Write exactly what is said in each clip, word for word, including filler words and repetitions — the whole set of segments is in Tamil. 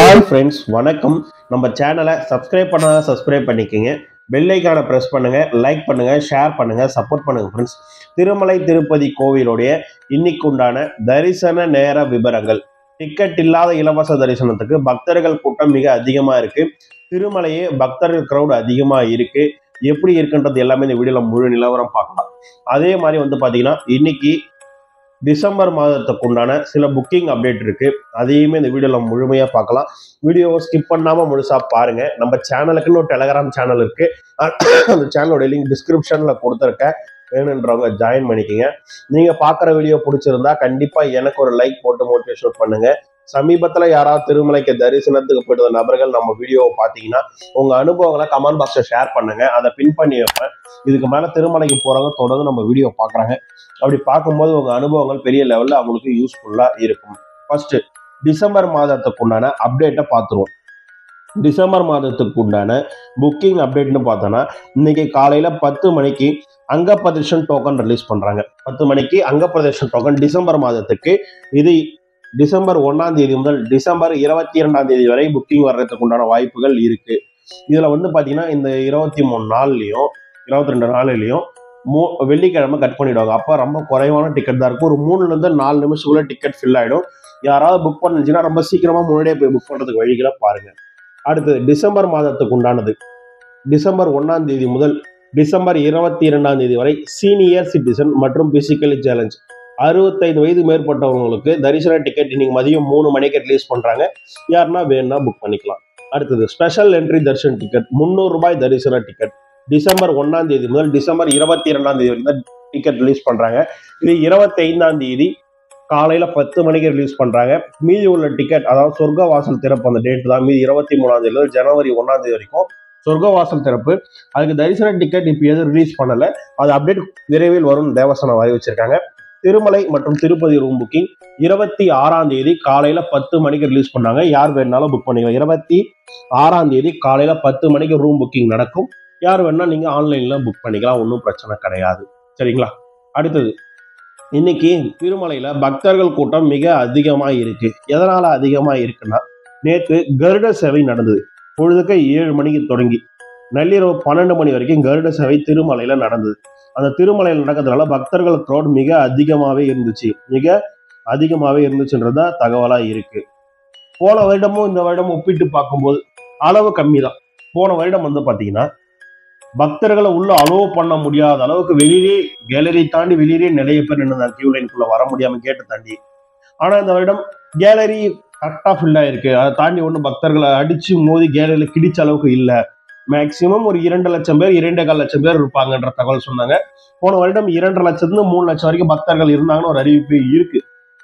Hi friends, வணக்கம். நம்ம சேனலை சப்ஸ்கிரைப் பண்ணாத சப்ஸ்கிரைப் பண்ணிக்கங்க. பெல் ஐகானை பிரஸ் பண்ணுங்க, லைக் பண்ணுங்க, ஷேர் பண்ணுங்க, சப்போர்ட் பண்ணுங்க ஃப்ரெண்ட்ஸ். திருமலை திருப்பதி கோவிலுடைய இன்னைக்கு உண்டான தரிசன நேர விவரங்கள். டிக்கெட் இல்லாத இலவச தரிசனத்துக்கு பக்தர்கள் கூட்டம் மிக அதிகமா இருக்கு. திருமலையே பக்தர்கள் கிரௌட் அதிகமா இருக்கு. எப்படி இருக்குன்றது எல்லாமே இந்த வீடியோல முழு நிலவரம் பார்க்கலாம். அதே மாதிரி வந்து பாத்தீங்கன்னா இன்னைக்கு டிசம்பர் மாதத்துக்கு உண்டான சில புக்கிங் அப்டேட் இருக்கு. அதையுமே இந்த வீடியோல முழுமையா பார்க்கலாம். வீடியோவை ஸ்கிப் பண்ணாம முழுசா பாருங்க. நம்ம சேனலுக்குன்னு ஒரு டெலகிராம் சேனல் இருக்கு. அந்த சேனலோட லிங்க் டிஸ்கிரிப்ஷன்ல கொடுத்துருக்கேன். வேணுன்றவங்க ஜாயின் பண்ணிக்கங்க. நீங்க பாக்குற வீடியோ பிடிச்சிருந்தா கண்டிப்பா எனக்கு ஒரு லைக் போட்டு மோட்டிவேஷன் பண்ணுங்க. சமீபத்துல யாராவது திருமலைக்கு தரிசனத்துக்கு போயிட்டு நபர்கள் நம்ம வீடியோவை பார்த்தீங்கன்னா உங்க அனுபவங்களை கமெண்ட் பாக்ஸ்ல ஷேர் பண்ணுங்க. அதை பின் பண்ணி வைப்பேன். இதுக்கு மேல திருமலைக்கு போறவங்க தொடர்ந்து நம்ம வீடியோ பாக்குறாங்க. அப்படி பார்க்கும்போது உங்க அனுபவங்கள் பெரிய லெவல்ல அவங்களுக்கு யூஸ்ஃபுல்லா இருக்கும். ஃபர்ஸ்ட் டிசம்பர் மாதத்துக்கு உண்டான அப்டேட்டை பார்த்துருவோம். டிசம்பர் மாதத்துக்கு உண்டான புக்கிங் அப்டேட்னு பார்த்தோன்னா இன்னைக்கு காலையில பத்து மணிக்கு அங்க பிரதர்ஷன் டோக்கன் ரிலீஸ் பண்றாங்க. பத்து மணிக்கு அங்க பிரதர்ஷன் டோக்கன் டிசம்பர் மாதத்துக்கு. இது டிசம்பர் ஒன்னாம் தேதி முதல் டிசம்பர் இருபத்தி இரண்டாம் தேதி வரை புக்கிங் வர்றதுக்கு உண்டான வாய்ப்புகள் இருக்கு. இதுல வந்து பாத்தீங்கன்னா இந்த இருபத்தி மூணு நாள்லயும் இருபத்தி ரெண்டு நாள்லயும் மூ வெள்ளிக்கிழமை கட் பண்ணிடுவாங்க. அப்ப ரொம்ப குறைவான டிக்கெட் தான் இருக்கும். ஒரு மூணுல இருந்து நாலு நிமிஷத்துக்குள்ள டிக்கெட் ஃபில் ஆயிடும். யாராவது புக் பண்ணுச்சுன்னா ரொம்ப சீக்கிரமா முன்னாடியே போய் புக் பண்றதுக்கு வழிகளை பாருங்க. அடுத்தது டிசம்பர் மாதத்துக்கு உண்டானது டிசம்பர் ஒன்னாம் தேதி முதல் டிசம்பர் இருபத்தி இரண்டாம் தேதி வரை சீனியர் சிட்டிசன் மற்றும் பிசிக்கலி சேலஞ்ச் அறுபத்தைந்து வயது மேற்பட்டவங்களுக்கு தரிசன டிக்கெட் இன்னைக்கு மதியம் மூணு மணிக்கு ரிலீஸ் பண்றாங்க. யாருன்னா வேணும்னா புக் பண்ணிக்கலாம். அடுத்தது ஸ்பெஷல் என்ட்ரி தர்ஷன் டிக்கெட் முந்நூறு ரூபாய் தரிசன டிக்கெட் டிசம்பர் ஒன்னாம் தேதி முதல் டிசம்பர் இருபத்தி இரண்டாம் தேதி வரைக்கும் தான் டிக்கெட் ரிலீஸ் பண்றாங்க. இது இருபத்தி ஐந்தாம் தேதி காலையில பத்து மணிக்கு ரிலீஸ் பண்றாங்க. மீதி உள்ள டிக்கெட் அதாவது சொர்க்க வாசல் திறப்பு அந்த டேட் தான். மீதி இருபத்தி மூணாம் தேதி ஜனவரி ஒன்னாம் தேதி வரைக்கும் சொர்க்க வாசல் திறப்பு. அதுக்கு தரிசன டிக்கெட் இப்போ எதுவும் ரிலீஸ் பண்ணல. அது அப்டேட் விரைவில் வரும் தேவஸ்தானம் அறிவிச்சிருக்காங்க. திருமலை மற்றும் திருப்பதி ரூம் புக்கிங் இருபத்தி ஆறாம் தேதி காலையில பத்து மணிக்கு ரிலீஸ் பண்ணாங்க. யார் வேணாலும் புக் பண்ணிக்கலாம். இருபத்தி ஆறாம் தேதி காலையில பத்து மணிக்கு ரூம் புக்கிங் நடக்கும். யார் வேணா நீங்க ஆன்லைன்ல புக் பண்ணிக்கலாம். ஒன்றும் பிரச்சனை கிடையாது. சரிங்களா? அடுத்தது இன்னைக்கு திருமலையில பக்தர்கள் கூட்டம் மிக அதிகமா இருக்கு. எதனால அதிகமா இருக்குன்னா நேற்று கருட சேவை நடந்தது. பொழுதுக்கு ஏழு மணிக்கு தொடங்கி நள்ளிரவு பன்னெண்டு மணி வரைக்கும் கருட சேவை திருமலையில நடந்தது. அந்த திருமலையில் நடக்கிறதுனால பக்தர்கள் க்ரௌட் மிக அதிகமாவே இருந்துச்சு. மிக அதிகமாவே இருந்துச்சுன்றதா தகவலா இருக்கு. போன வருடமும் இந்த வருடமும் ஒப்பிட்டு பார்க்கும்போது அளவு கம்மி தான். போன வருடம் வந்து பாத்தீங்கன்னா பக்தர்களை உள்ள அலோவ் பண்ண முடியாத அளவுக்கு வெளியே கேலரி தாண்டி வெளியே நிறைய பேர் நின்று கியூ லைனுக்குள்ள வர முடியாம கேட்டு தாண்டி. ஆனா இந்த வருடம் கேலரி கரெக்டா ஃபில் ஆயிருக்கு. அதை தாண்டி ஒன்றும் பக்தர்களை அடிச்சு மோதி கேலரியில கிடிச்ச அளவுக்கு இல்லை. மேக்சிமம் ஒரு இரண்டு லட்சம் பேர் இரண்டே கால் லட்சம் பேர் இருப்பாங்கன்ற தகவல் சொன்னாங்க. போன வருடம் இரண்டரை லட்சத்துல மூணு லட்சம் வரைக்கும் பக்தர்கள் இருந்தாங்கன்னு ஒரு அறிவிப்பு இருக்கு.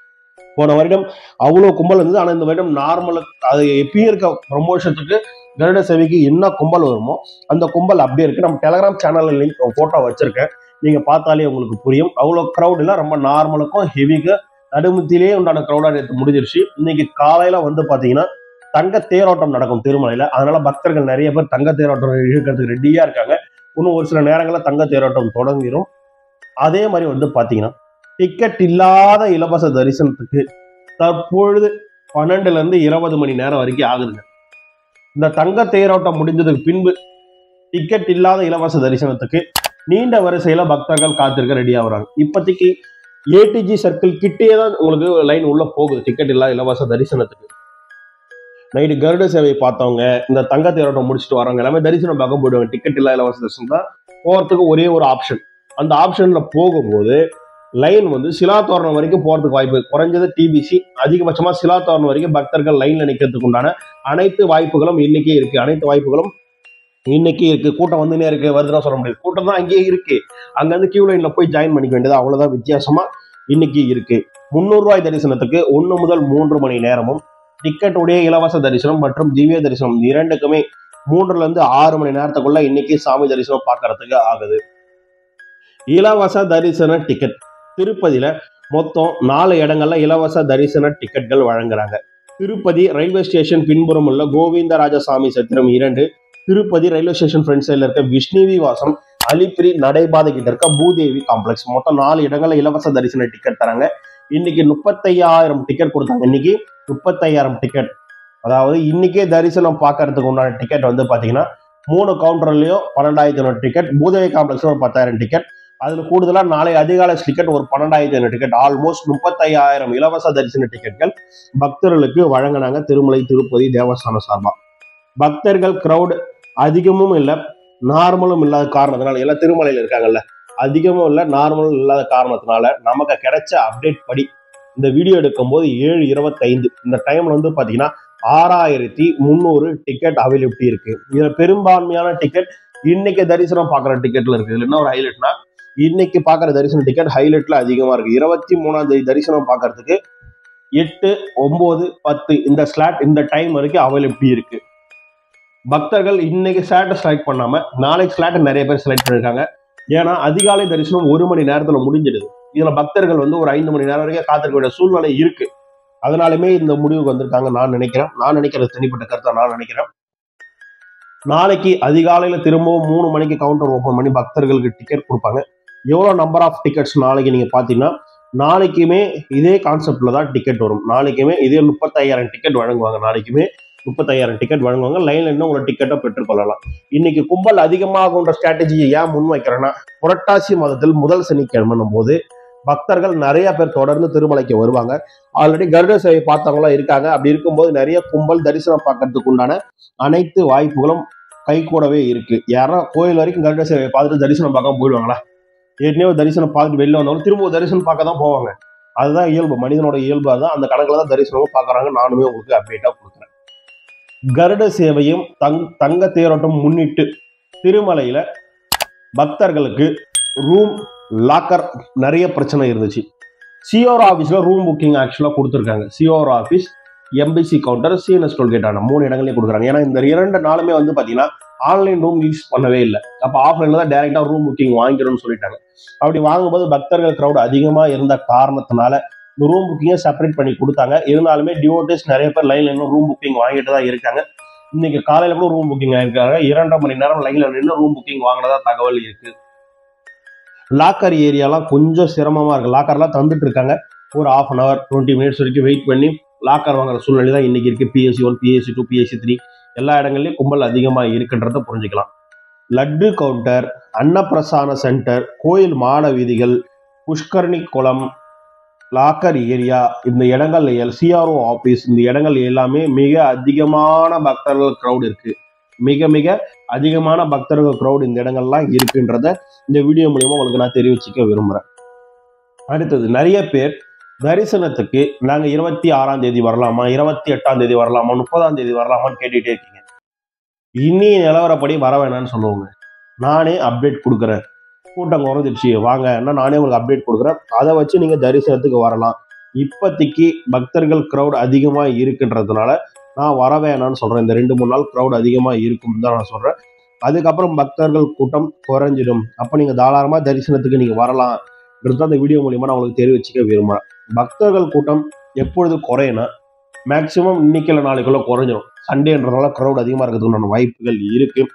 போன வருடம் அவ்வளவு கும்பல் இருந்தது. ஆனா இந்த வருடம் நார்மல் அது எப்பயும் இருக்க ப்ரமோஷத்துக்கு கருட சேவைக்கு என்ன கும்பல் வருமோ அந்த கும்பல் அப்படியே இருக்கு. நம்ம டெலகிராம் சேனல்ல லிங்க் போட்டோ வச்சிருக்கேன். நீங்க பார்த்தாலே உங்களுக்கு புரியும். அவ்வளவு கிரௌட் இல்ல, ரொம்ப நார்மலுக்கும் ஹெவிக்கு நடுமத்திலேயே உண்டான கிரௌடா நேற்று முடிஞ்சிருச்சு. இன்னைக்கு காலையில வந்து பாத்தீங்கன்னா தங்க தேரோட்டம் நடக்கும் திருமலையில. அதனால பக்தர்கள் நிறைய பேர் தங்க தேரோட்டம் இழுக்கிறதுக்கு ரெடியா இருக்காங்க. இன்னும் ஒரு சில நேரங்களில் தங்க தேரோட்டம் தொடங்கிடும். அதே மாதிரி வந்து பாத்தீங்கன்னா டிக்கெட் இல்லாத இலவச தரிசனத்துக்கு தற்பொழுது பன்னெண்டுல இருந்து இருபது மணி நேரம் வரைக்கும் ஆகுதுங்க. இந்த தங்க தேரோட்டம் முடிஞ்சதுக்கு பின்பு டிக்கெட் இல்லாத இலவச தரிசனத்துக்கு நீண்ட வரிசையில பக்தர்கள் காத்திருக்க ரெடி ஆகுறாங்க. இப்போதைக்கு ஏடிஜி சர்க்கிள் கிட்டே தான் உங்களுக்கு லைன் உள்ள போகுது டிக்கெட் இல்லாத இலவச தரிசனத்துக்கு. நைட்டு கருட சேவை பார்த்தவங்க இந்த தங்க தேரோட்டம் முடிச்சுட்டு வரவங்க எல்லாமே தரிசனம் பார்க்க போயிடுவாங்க. டிக்கெட் இல்லா இலவச தரிசனம் தான் போறதுக்கு ஒரே ஒரு ஆப்ஷன். அந்த ஆப்ஷன்ல போகும்போது லைன் வந்து சிலாத்தோரணம் வரைக்கும் போறதுக்கு வாய்ப்பு. குறைஞ்சது டிபிசி, அதிகபட்சமா சிலாத்தோரணம் வரைக்கும் பக்தர்கள் லைன்ல நிக்கிறதுக்கு உண்டான அனைத்து வாய்ப்புகளும் இன்னைக்கே இருக்கு. அனைத்து வாய்ப்புகளும் இன்னைக்கு இருக்கு. கூட்டம் வந்துனே இருக்கு, வருதுன்னு சொல்ல முடியாது. கூட்டம் தான் அங்கேயே இருக்கு. அங்க இருந்து கியூ லைன்ல போய் ஜாயின் பண்ணிக்க வேண்டியது அவ்வளவுதான் வித்தியாசமா இன்னைக்கு இருக்கு. முந்நூறு ரூபாய் தரிசனத்துக்கு ஒன்னு முதல் மூன்று மணி நேரமும், டிக்கெட் உடைய இலவச தரிசனம் மற்றும் திவ்ய தரிசனம் இரண்டுக்குமே மூன்றுல இருந்து ஆறு மணி நேரத்துக்குள்ள இன்னைக்கு சாமி தரிசனம் பார்க்கறதுக்கு ஆகுது. இலவச தரிசன டிக்கெட் திருப்பதியில மொத்தம் நாலு இடங்கள்ல இலவச தரிசன டிக்கெட்கள் வழங்குறாங்க. திருப்பதி ரயில்வே ஸ்டேஷன் பின்புறம் உள்ள கோவிந்தராஜசாமி சத்திரம் இரண்டு, திருப்பதி ரயில்வே ஸ்டேஷன் ஃப்ரண்ட் சைட்ல இருக்க விஷ்ணுவி வாசம், அலிப்பிரி நடைபாதை கிட்ட இருக்க பூதேவி காம்ப்ளெக்ஸ், மொத்தம் நாலு இடங்கள்ல இலவச தரிசன டிக்கெட் தராங்க. இன்னைக்கு முப்பத்தையாயிரம் டிக்கெட் கொடுத்தாங்க. இன்னைக்கு முப்பத்தையாயிரம் டிக்கெட் அதாவது இன்னைக்கே தரிசனம் பார்க்கறதுக்கு உண்டான டிக்கெட் வந்து பாத்தீங்கன்னா மூணு கவுண்டர்லயும் பன்னெண்டாயிரத்தி ஐநூறு டிக்கெட், பூதேவி காம்ப்ளெக்ஸ்ல ஒரு பத்தாயிரம் டிக்கெட், அதுல கூடுதலா நாளை அதிகாலை டிக்கெட் ஒரு பன்னெண்டாயிரத்தி ஐநூறு டிக்கெட், ஆல்மோஸ்ட் முப்பத்தையாயிரம் இலவச தரிசன டிக்கெட்கள் பக்தர்களுக்கு வழங்கினாங்க திருமலை திருப்பதி தேவஸ்தானம் சார்பா. பக்தர்கள் கிரௌட் அதிகமும் இல்லை நார்மலும் இல்லாத காரணத்தினால, எல்லாம் திருமலையில இருக்காங்கல்ல, அதிகமும் இல்லை நார்மலும் இல்லாத காரணத்தினால நமக்கு கிடைச்ச அப்டேட் படி இந்த வீடியோ எடுக்கும் போது ஏழு இருபத்தி ஐந்து இந்த டைம்ல வந்து பாத்தீங்கன்னா ஆறாயிரத்தி முந்நூறு டிக்கெட் அவைலபிலிட்டி இருக்கு. இதுல பெரும்பான்மையான டிக்கெட் இன்னைக்கு தரிசனம் பாக்குற டிக்கெட்ல இருக்கு. இதுல என்ன ஒரு ஹைலைட்னா, இன்னைக்கு பாக்குற தரிசன டிக்கெட் ஹைலைட்ல அதிகமா இருக்கு. இருபத்தி மூணாம் தேதி தரிசனம் பாக்குறதுக்கு எட்டு ஒன்பது பத்து இந்த ஸ்லாட் இந்த டைம் வரைக்கும் அவைலபிலிட்டி இருக்கு. பக்தர்கள் இன்னைக்கு ஸ்லாட்டை செலக்ட் பண்ணாம நாளைக்கு ஸ்லாட்டை நிறைய பேர் செலக்ட் பண்ணிருக்காங்க. ஏன்னா அதிகாலை தரிசனம் ஒரு மணி நேரத்துல முடிஞ்சிடுது. இதுல பக்தர்கள் வந்து ஒரு ஐந்து மணி நேரம் வரைக்கும் காத்திருக்க வேண்டிய சூழ்நிலை இருக்கு. அதனாலுமே இந்த முடிவுக்கு வந்திருக்காங்க நான் நினைக்கிறேன். நான் நினைக்கிறது தனிப்பட்ட கருத்தா நான் நினைக்கிறேன். நாளைக்கு அதிகாலையில திரும்பவும் மூணு மணிக்கு கவுண்டர் ஓபன் பண்ணி பக்தர்களுக்கு டிக்கெட் கொடுப்பாங்க. எவ்வளவு நம்பர் ஆஃப் டிக்கெட்ஸ் நாளைக்கு நீங்க பாத்தீங்கன்னா நாளைக்குமே இதே கான்செப்ட்ல தான் டிக்கெட் வரும். நாளைக்குமே இதே முப்பத்தையாயிரம் டிக்கெட் வழங்குவாங்க. நாளைக்குமே முப்பத்தையாயிரம் டிக்கெட் வழங்குவாங்க. லைன்ல இன்னும் உங்களை டிக்கெட்டை பெற்றுக்கொள்ளலாம். இன்னைக்கு கும்பல் அதிகமாகுன்ற ஸ்ட்ராட்டஜியை ஏன் முன்வைக்கிறேன்னா, புரட்டாசி மாதத்தில் முதல் சனிக்கிழமை போது பக்தர்கள் நிறைய பேர் தொடர்ந்து திருமலைக்கு வருவாங்க. ஆல்ரெடி கருட சேவை பார்த்தவங்களாம் இருக்காங்க. அப்படி இருக்கும்போது நிறைய கும்பல் தரிசனம் பார்க்கறதுக்கு உண்டான அனைத்து வாய்ப்புகளும் கை கூடவே இருக்கு. யாரா கோயில் வரைக்கும் கருட சேவையை பார்த்துட்டு தரிசனம் பார்க்க போயிடுவாங்களா? ஏற்கனவே தரிசனம் பார்த்துட்டு வெளில வந்தவங்க திரும்ப தரிசனம் பார்க்க தான் போவாங்க. அதுதான் இயல்பு, மனிதனோட இயல்பு. அதுதான் அந்த கணக்குல தான் தரிசனமும் பார்க்கறாங்க. நானுமே உங்களுக்கு அப்டேட்டா கொடுக்குறேன். கருட சேவையும் தங் தங்க தேரோட்டம் முன்னிட்டு திருமலையில பக்தர்களுக்கு ரூம் லாக்கர் நிறைய பிரச்சனை இருந்துச்சு. சிஓர் ஆஃபீஸ்ல ரூம் புக்கிங் ஆக்சுவலா கொடுத்துருக்காங்க. CRO office, MBC counter, CNS toll gate ஆன மூணு இடங்களையும் கொடுக்குறாங்க. ஏன்னா இந்த இரண்டு நாளுமே வந்து பாத்தீங்கன்னா ஆன்லைன் ரூம் யூஸ் பண்ணவே இல்லை. அப்ப ஆஃப்லைன்ல தான் டைரக்டா ரூம் புக்கிங் வாங்கிக்கணும்னு சொல்லிட்டாங்க. அப்படி வாங்கும்போது பக்தர்கள் கிரௌட் அதிகமா இருந்த காரணத்தினால இந்த ரூம் புக்கிங்கை செப்பரேட் பண்ணி கொடுத்தாங்க. இருந்தாலுமே டிவோட்டர்ஸ் நிறைய பேர் லைன்ல இன்னும் ரூம் புக்கிங் வாங்கிட்டு தான் இருக்காங்க. இன்னைக்கு காலையில கூட ரூம் புக்கிங் ஆயிருக்காங்க. இரண்டரை மணி நேரம் லைன்ல நின்று ரூம் புக்கிங் வாங்கினதா தகவல் இருக்கு. லாக்கர் ஏரியாலாம் கொஞ்சம் சிரமமா இருக்கு. லாக்கர்லாம் தந்துட்டு இருக்காங்க. ஒரு half an hour twenty minutes வரைக்கும் வெயிட் பண்ணி லாக்கர் வாங்குற சூழ்நிலை தான் இன்னைக்கு இருக்கு. PSC one, PSC two, PSC three எல்லா இடங்கள்லயும் கும்பல் அதிகமா இருக்குன்றத புரிஞ்சுக்கலாம். லட்டு கவுண்டர், அன்னப்பிரசான சென்டர், கோயில் மாட வீதிகள், புஷ்கரணி குளம், லாக்கர் ஏரியா, இந்த இடங்கள் சிஆர்ஓ ஆபீஸ், இந்த இடங்கள் எல்லாமே மிக அதிகமான பக்தர்கள் கிரௌட் இருக்கு. மிக மிக அதிகமான பக்தர்கள் கிரௌட் இந்த இடங்கள்லாம் இருக்குன்றத இந்த வீடியோ மூலியமா உங்களுக்கு நான் தெரிவிச்சுக்க விரும்புறேன். அடுத்தது, நிறைய பேர் தரிசனத்துக்கு நாங்க இருபத்தி ஆறாம் தேதி வரலாமா, இருபத்தி எட்டாம் தேதி வரலாமா, முப்பதாம் தேதி வரலாமான்னு கேட்டுட்டே இருக்கீங்க. இன்னைய நிலவரப்படி வர வேணாம்னு சொல்லுவாங்க. நானே அப்டேட் கொடுக்குறேன். கூட்டம் குறைஞ்சிடுச்சு வாங்க, நானே உங்களுக்கு அப்டேட் கொடுக்குறேன். அதை வச்சு நீங்க தரிசனத்துக்கு வரலாம். இப்போதைக்கு பக்தர்கள் கிரௌட் அதிகமா இருக்குன்றதுனால நான் வர வேணாம்னு சொல்றேன். இந்த ரெண்டு மூணு நாள் கிரௌட் அதிகமா இருக்கும் தான் நான் சொல்றேன். அதுக்கப்புறம் பக்தர்கள் கூட்டம் குறைஞ்சிடும். அப்ப நீங்க தாராளமா தரிசனத்துக்கு நீங்க வரலாம். அந்த வீடியோ மூலியமா நான் உங்களுக்கு தெரிவிச்சுக்க விரும்புறேன். பக்தர்கள் கூட்டம் எப்பொழுது குறையனா, மேக்சிமம் இன்னைக்குள்ள நாளைக்குள்ள குறைஞ்சிடும். சண்டேன்றதுனால கிரௌட் அதிகமா இருக்கிறதுக்கான வாய்ப்புகள் இருக்கு.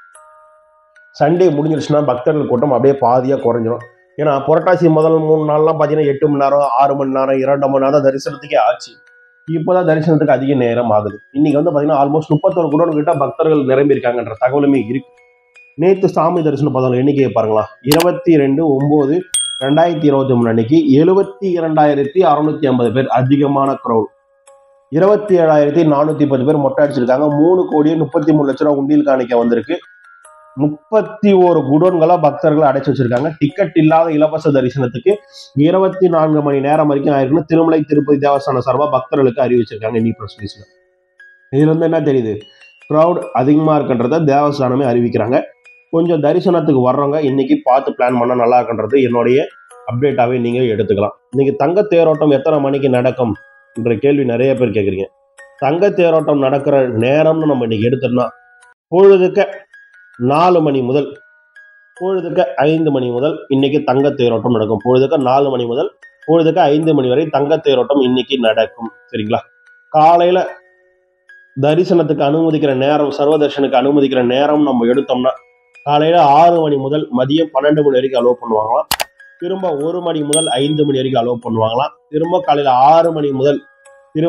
சண்டே முடிஞ்சிருச்சுன்னா பக்தர்கள் கூட்டம் அப்படியே பாதியா குறைஞ்சிடும். ஏன்னா புரட்டாசி முதல் மூணு நாள்லாம் பார்த்தீங்கன்னா எட்டு மணி நேரம், ஆறு மணி நேரம், இரண்டு மணி நேரம் தரிசனத்துக்கே ஆச்சு. இப்போதான் தரிசனத்துக்கு அதிக நேரம் ஆகுது. இன்னைக்கு வந்து பார்த்தீங்கன்னா ஆல்மோஸ்ட் முப்பத்தொரு குடோன் கிட்ட பக்தர்கள் நிரம்பி இருக்காங்கன்ற தகவலுமே இருக்கு. நேற்று சாமி தரிசனம் பார்த்தவங்க எண்ணிக்கையை பாருங்களா, இருபத்தி ரெண்டு ஒன்பது ரெண்டாயிரத்தி இருபத்தி மூணு அன்னைக்கு எழுபத்தி இரண்டாயிரத்தி அறுநூத்தி ஐம்பது பேர் அதிகமான கிரௌட். இருபத்தி ஏழாயிரத்தி நானூத்தி பத்து பேர் மொட்டை அடிச்சிருக்காங்க. மூணு கோடியே முப்பத்தி மூணு லட்சம் ரூபாய் உண்டியல் காணிக்க வந்திருக்கு. முப்பத்தி ஒரு குடோன்களா பக்தர்களை அடைச்சு வச்சிருக்காங்க. டிக்கெட் இல்லாத இலவச தரிசனத்துக்கு இருபத்தி நான்கு மணி நேரம் வரைக்கும் ஆயிருக்குன்னு திருமலை திருப்பதி தேவஸ்தான சார்பா பக்தர்களுக்கு அறிவிச்சிருக்காங்க. இன்னி பிரஸ் ரிலீஸ்ல இதுல இருந்து என்ன தெரியுது, கிரௌட் அதிகமா இருக்குன்றத தேவஸ்தானமே அறிவிக்கிறாங்க. கொஞ்சம் தரிசனத்துக்கு வர்றவங்க இன்னைக்கு பார்த்து பிளான் பண்ண நல்லா இருக்குன்றது என்னுடைய அப்டேட்டாவே நீங்க எடுத்துக்கலாம். இன்னைக்கு தங்க தேரோட்டம் எத்தனை மணிக்கு நடக்கும் என்ற கேள்வி நிறைய பேர் கேட்குறீங்க. தங்க தேரோட்டம் நடக்கிற நேரம்னு நம்ம இன்னைக்கு எடுத்தோம்னா பொழுதுக்க நாலு மணி முதல் பொழுதுக்க ஐந்து மணி முதல் இன்னைக்கு தங்க தேரோட்டம் நடக்கும். பொழுதுக்க நாலு மணி முதல் பொழுதுக்க ஐந்து மணி வரை தங்க தேரோட்டம் இன்னைக்கு நடக்கும். சரிங்களா? காலையில தரிசனத்துக்கு அனுமதிக்கிற நேரம், சர்வ தரிசனுக்கு அனுமதிக்கிற நேரம் நம்ம எடுத்தோம்னா காலையில ஆறு மணி முதல் மதியம் பன்னெண்டு மணி வரைக்கும் அலோவ் பண்ணுவாங்களாம். திரும்ப ஒரு மணி முதல் ஐந்து மணி வரைக்கும் அலோவ் பண்ணுவாங்களாம். திரும்ப காலையில ஆறு மணி முதல் திரும்ப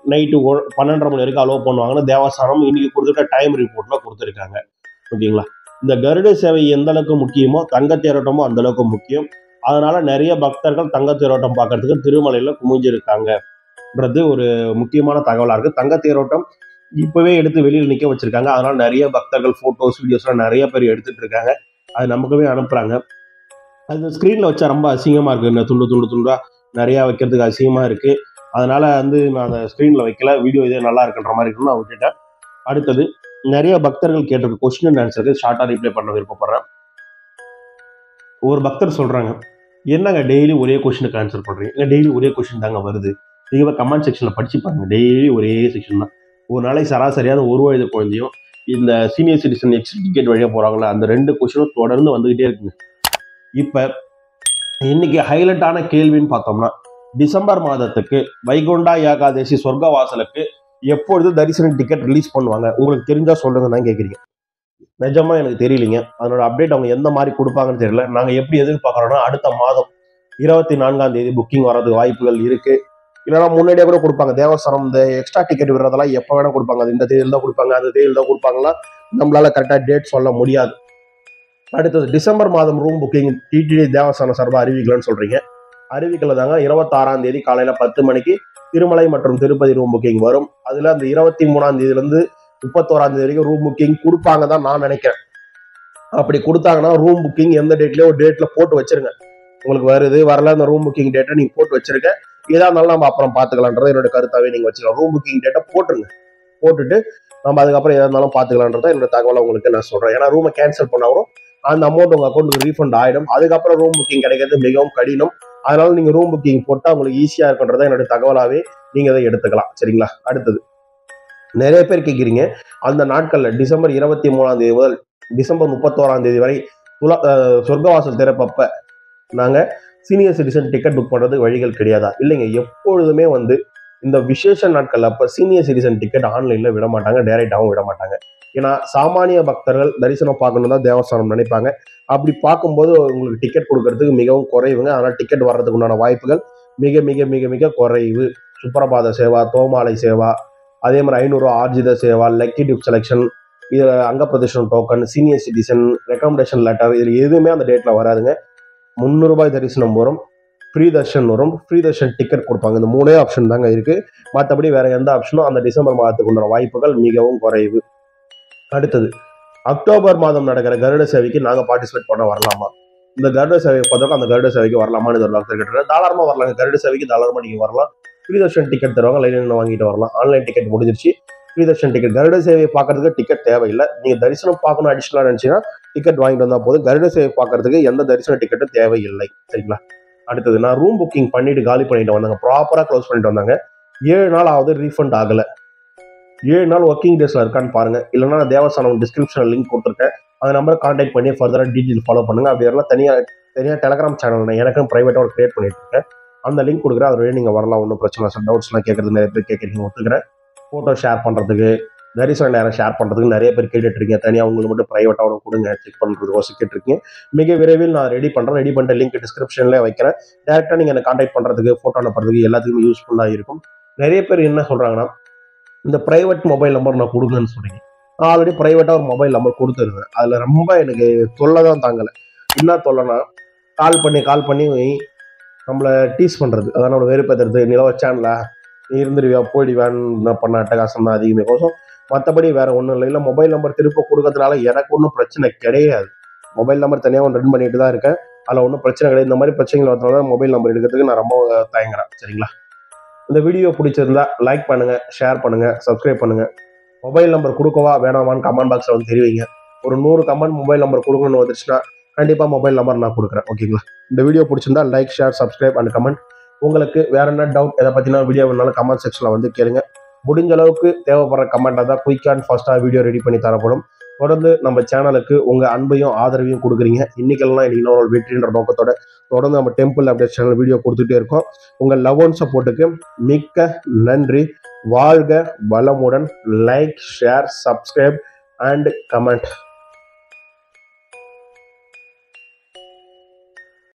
நைட்டு பன்னெண்டரை மணி வரைக்கும் அலோவ் பண்ணுவாங்கன்னு தேவஸ்தானம் இன்னைக்கு கொடுத்துருக்க டைம் ரிப்போர்ட்ல கொடுத்துருக்காங்க. ஓகேங்களா? இந்த கருட சேவை எந்த அளவுக்கு முக்கியமோ தங்க தேரோட்டமும் அந்த அளவுக்கு முக்கியம். அதனால நிறைய பக்தர்கள் தங்க தேரோட்டம் பார்க்கறதுக்கு திருமலையில குமிஞ்சிருக்காங்கன்றது ஒரு முக்கியமான தகவலா இருக்கு. தங்க தேரோட்டம் இப்பவே எடுத்து வெளியில் நிக்க வச்சிருக்காங்க. அதனால நிறைய பக்தர்கள் போட்டோஸ் வீடியோஸ்லாம் நிறைய பேர் எடுத்துட்டு இருக்காங்க. அது நமக்குமே அனுப்புறாங்க. அது ஸ்க்ரீன்ல வச்சா ரொம்ப அசிங்கமா இருக்கு. இந்த துண்டு துண்டு துண்டா நிறைய வைக்கிறதுக்கு அசிங்கமா இருக்கு. அதனால வந்து நான் அந்த ஸ்க்ரீன்ல வைக்கல. வீடியோ இதே நல்லா இருக்குன்ற மாதிரி இருக்குன்னு நான் விட்டுட்டேன். அடுத்தது நிறைய பக்தர்கள் கேட்டிருக்க கொஸ்டின் அண்ட் ஆன்சருக்கு ஷார்ட்டா ரிப்ளை பண்ண விருப்பப்படுறேன். ஒரு பக்தர் சொல்றாங்க, என்னங்க டெய்லி ஒரே கொஸ்டினுக்கு ஆன்சர் பண்றீங்க? இல்லை டெய்லி ஒரே கொஸ்டின் தாங்க வருது. நீங்க கமெண்ட் செக்ஷன்ல படிச்சு பாருங்க. டெய்லி ஒரே செக்ஷன் தான். ஒரு நாளைக்கு சராசரியான ஒரு வயது குழந்தையும் இந்த சீனியர் சிட்டிசன் எக்ஸ் டிக்கெட் வழியா போறாங்களா அந்த ரெண்டு கொஸ்டினும் தொடர்ந்து வந்துகிட்டே இருக்குங்க. இப்ப இன்னைக்கு ஹைலைட்டான கேள்வின்னு பார்த்தோம்னா, டிசம்பர் மாதத்துக்கு வைகுண்டா ஏகாதசி சொர்க்க வாசலுக்கு எப்பொழுது தரிசன டிக்கெட் ரிலீஸ் பண்ணுவாங்க? உங்களுக்கு தெரிஞ்சா சொல்லுங்க தான் கேட்குறீங்க. நிஜமா எனக்கு தெரியலீங்க. அதனோட அப்டேட் அவங்க எந்த மாதிரி கொடுப்பாங்கன்னு தெரியல. நாங்கள் எப்படி எதிர்பார்க்குறோம்னா அடுத்த மாதம் இருபத்தி நான்காம் தேதி புக்கிங் வர்றதுக்கு வாய்ப்புகள் இருக்கு. இல்லைன்னா முன்னாடியே கூட கொடுப்பாங்க. தேவஸ்தானம் இந்த எக்ஸ்ட்ரா டிக்கெட் விடுறதெல்லாம் எப்போ வேணா கொடுப்பாங்க. அது இந்த தேதியில் தான் கொடுப்பாங்க, அந்த தேதியில் தான் கொடுப்பாங்களா நம்மளால கரெக்டாக டேட் சொல்ல முடியாது. அடுத்தது டிசம்பர் மாதம் ரூம் புக்கிங் டிடிடி தேவஸ்தான சார்பாக அறிவிக்கலன்னு சொல்றீங்க. அறிவிக்கல தாங்க. இருபத்தாறாம் தேதி காலையில பத்து மணிக்கு திருமலை மற்றும் திருப்பதி ரூம் புக்கிங் வரும். அதுல அந்த இருபத்தி மூணாம் தேதியில இருந்து முப்பத்தோராம் தேதி வரைக்கும் ரூம் புக்கிங் கொடுப்பாங்க தான் நான் நினைக்கிறேன். அப்படி கொடுத்தாங்கன்னா ரூம் புக்கிங் எந்த டேட்லயோ ஒரு டேட்ல போட்டு வச்சிருங்க. உங்களுக்கு வருது வரல அந்த ரூம் புக்கிங் டேட்டை நீங்க போட்டு வச்சிருக்க. ஏதா இருந்தாலும் நம்ம அப்புறம் பாத்துக்கலான்றது என்னோட கருத்தாவே நீங்க வச்சுக்கலாம். ரூம் புக்கிங் டேட்டை போட்டுருங்க. போட்டுட்டு நம்ம அதுக்கப்புறம் எதா இருந்தாலும் பாத்துக்கலான்றத என்னோட தகவலை உங்களுக்கு நான் சொல்றேன். ஏன்னா ரூமை கேன்சல் பண்ணாலும் அந்த அமௌண்ட் உங்க அக்கௌண்ட்டுக்கு ரீஃபண்ட் ஆயிடும். அதுக்கப்புறம் ரூம் புக்கிங் கிடைக்கிறது மிகவும் கடினம். அதனால நீங்க ரூம் புக்கிங் போட்டா உங்களுக்கு ஈஸியா இருக்குன்றத என்னோட தகவலாவே நீங்க அதை எடுத்துக்கலாம். சரிங்களா? அடுத்தது நிறைய பேர் கேட்குறீங்க, அந்த நாட்கள்ல டிசம்பர் இருபத்தி மூணாம் தேதி முதல் டிசம்பர் முப்பத்தோராம் தேதி வரை துலா சொர்க்கவாசல் திறப்பப்ப நாங்க சீனியர் சிட்டிசன் டிக்கெட் புக் பண்றதுக்கு வழிகள் கிடையாதா? இல்லைங்க, எப்பொழுதுமே வந்து இந்த விசேஷ நாட்கள் அப்ப சீனியர் சிட்டிசன் டிக்கெட் ஆன்லைன்ல விட மாட்டாங்க, டைரக்டாகவும் விட மாட்டாங்க. ஏன்னா சாமானிய பக்தர்கள் தரிசனம் பார்க்கணும் தான் தேவஸ்தானம் நினைப்பாங்க. அப்படி பார்க்கும்போது உங்களுக்கு டிக்கெட் கொடுக்கறதுக்கு மிகவும் குறைவுங்க. அதனால டிக்கெட் வர்றதுக்கு உண்டான வாய்ப்புகள் மிக மிக மிக மிக குறைவு. சுப்ரபாத சேவா, தோமாலை சேவா, அதே மாதிரி ஐநூறு ஆர்ஜித சேவா, லக்கி டிப் செலெக்ஷன், இதில் அங்க பிரதேசம் token, senior citizen, recommendation letter, இதில் எதுவுமே அந்த டேட்ல வராதுங்க. முந்நூறு ரூபாய் தரிசனம் வரும், ஃப்ரீ தர்ஷன் வரும், ஃப்ரீ தர்ஷன் டிக்கெட் கொடுப்பாங்க. இந்த மூணே ஆப்ஷன் தாங்க இருக்கு. மற்றபடி வேற எந்த ஆப்ஷனும் அந்த டிசம்பர் மாதத்துக்கு உண்டான வாய்ப்புகள் மிகவும் குறைவு. அடுத்தது அக்டோபர் மாதம் நடக்கிற கருட சேவைக்கு நாங்கள் பார்ட்டிசிபேட் பண்ண வரலாமா? இந்த கருட சேவை பார்த்தோம், அந்த கருட சேவைக்கு வரலாமான்னு ஒரு டாக்டர் கேட்டுருக்கேன். தாராளமாக வரலாங்க. கருட சேவைக்கு தாராளமாக நீங்கள் வரலாம். ஃப்ரீ தர்ஷன் டிக்கெட் தருவாங்க, லைனில் வாங்கிட்டு வரலாம். ஆன்லைன் டிக்கெட் முடிஞ்சிருச்சு. ஃப்ரீ தர்ஷன் டிக்கெட், கருட சேவை பார்க்கறதுக்கு டிக்கெட் தேவையில்லை. நீங்கள் தரிசனம் பார்க்கணும் அடிஷனலாக நினச்சிங்கன்னா டிக்கெட் வாங்கிட்டு வந்தால் போதும். கருட சேவை பார்க்கறதுக்கு எந்த தரிசன டிக்கெட்டும் தேவையில்லை. சரிங்களா? அடுத்தது நான் ரூம் புக்கிங் பண்ணிட்டு காலி பண்ணிட்டு வந்தாங்க, ப்ராப்பராக க்ளோஸ் பண்ணிட்டு வந்தாங்க. ஏழு நாள் ஆகுது, ரீஃபண்ட் ஆகலை. ஏழு நாள் ஒர்க்கிங் டேஸ்ல இருக்கான்னு பாருங்க. இல்லைன்னா நான் தேவஸ்தானம் டிஸ்கிரிப்ஷன் லிங்க் கொடுத்துருக்கேன். அந்த நம்பரை கான்டாக்ட் பண்ணி ஃபர்தராக டீட்டெயில் ஃபாலோ பண்ணுங்க. அப்படி எல்லாம் தனியாக தனியாக டெலகிராம் சேனல் நான் எனக்கும் ப்ரைவேட்டாக ஒரு கிரியேட் பண்ணிட்டு இருக்கேன். அந்த லிங்க் கொடுக்குறேன். அது வழியாக நீங்கள் வரலாம். ஒன்றும் பிரச்சனை இல்லை. டவுட்ஸ்லாம் கேட்கறது நிறைய பேர் கேட்குறீங்க, ஒத்துக்கிறேன். ஃபோட்டோ ஷேர் பண்ணுறதுக்கு, தரிசன நேரம் ஷேர் பண்ணுறதுக்கு நிறைய பேர் கேட்டுட்ருக்கீங்க. தனியாக உங்களுக்கு மட்டும் ப்ரைவேட்டாக ஒன்று கொடுங்க செக் பண்ணுறது யோசி கேட்டிருக்கீங்க. மிக விரைவில் நான் ரெடி பண்ணுறேன். ரெடி பண்ணிட்டு லிங்க் டிஸ்கிரிப்ஷன்லேயே வைக்கிறேன். டேரெக்டாக நீங்கள் என்னை கான்டாக்ட் பண்ணுறதுக்கு, ஃபோட்டோ அனுப்புறதுக்கு எல்லாத்துக்குமே யூஸ்ஃபுல்லாக இருக்கும். நிறைய பேர் என்ன சொல்கிறாங்கன்னா, இந்த ப்ரைவேட் மொபைல் நம்பர் நான் கொடுங்கன்னு சொன்னீங்க. நான் ஆல்ரெடி ப்ரைவேட்டாக ஒரு மொபைல் நம்பர் கொடுத்துருந்தேன். அதில் ரொம்ப எனக்கு தொல்லை தான் தாங்கலை. என்ன தொல்லைனா, கால் பண்ணி கால் பண்ணி நம்மளை டீஸ் பண்ணுறது, அதான் நம்ம வெறுப்பேற்றுறது. நிலவ சேனலா நீ இருந்துருவியா போயிடுவான்னு பண்ண அட்டகாசம் தான் அதிகமே கோசம். மற்றபடி வேற ஒன்றும் இல்லை. இல்லை மொபைல் நம்பர் திருப்ப கொடுக்கறதுனால எனக்கு ஒன்றும் பிரச்சனை கிடையாது. மொபைல் நம்பர் தனியாக ஒன்று ரன் பண்ணிட்டு தான் இருக்கேன். அதில் ஒன்றும் பிரச்சனை கிடையாது. இந்த மாதிரி பிரச்சனைகள் வரதுனால மொபைல் நம்பர் எடுக்கிறதுக்கு நான் ரொம்ப தயங்குறேன். சரிங்களா? இந்த வீடியோ பிடிச்சிருந்தா லைக் பண்ணுங்க, ஷேர் பண்ணுங்க, சப்ஸ்கிரைப் பண்ணுங்க. மொபைல் நம்பர் கொடுக்கவா வேணாமான்னு கமெண்ட் பாக்ஸில் வந்து தெரிவிங்க. ஒரு நூறு கமெண்ட் மொபைல் நம்பர் கொடுக்கணும்னு வந்துச்சுன்னா கண்டிப்பாக மொபைல் நம்பர் நான் கொடுக்குறேன். ஓகேங்களா? இந்த வீடியோ பிடிச்சிருந்தா like, share, subscribe and comment. உங்களுக்கு வேற என்ன டவுட் எதை பற்றினா வீடியோ வேணாலும் கமெண்ட் செக்ஷனில் வந்து கேளுங்க. முடிஞ்ச அளவுக்கு தேவைப்படுற கமெண்ட்டாக தான் குயிக் அண்ட் ஃபாஸ்ட்டாக வீடியோ ரெடி பண்ணி தரப்படும். தொடர்ந்து நம்ம சேனலுக்கு உங்கள் அன்பையும் ஆதரவையும் கொடுக்குறீங்க. இன்னைக்கெல்லாம் இன்னொரு வெற்றின்ற நோக்கத்தோட தொடர்ந்து நம்ம டெம்பிள் அப்டேட் சேனல் வீடியோ கொடுத்துட்டே இருக்கோம். உங்கள் லவ் அண்ட் சப்போர்ட்டுக்கு மிக்க நன்றி. வாழ்க வளமுடன். Like, share, subscribe and comment.